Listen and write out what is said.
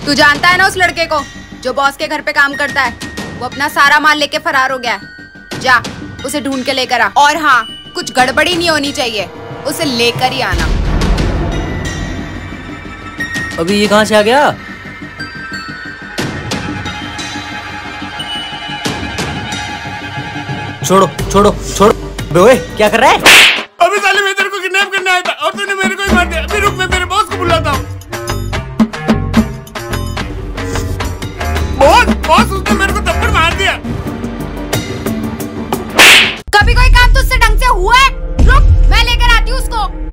तू जानता है ना उस लड़के को जो बॉस के घर पे काम करता है? वो अपना सारा माल लेके फरार हो गया है। जा उसे ढूंढ के लेकर आ। और हाँ, कुछ गड़बड़ी नहीं होनी चाहिए, उसे लेकर ही आना। अभी ये कहाँ से आ गया? छोड़ो छोड़ो छोड़ो। ओए क्या कर रहा है? अभी साले मैं तेरे को किडनैप करने आया था और तूने मेरे को ही मार दिया। अभी रुक, मैं मेरे बॉस को बुलाता हूँ। बॉस उसने मेरे को थप्पड़ मार दिया। कभी कोई काम तुझसे ढंग से हुआ है? रुक, मैं लेकर आती हूँ उसको।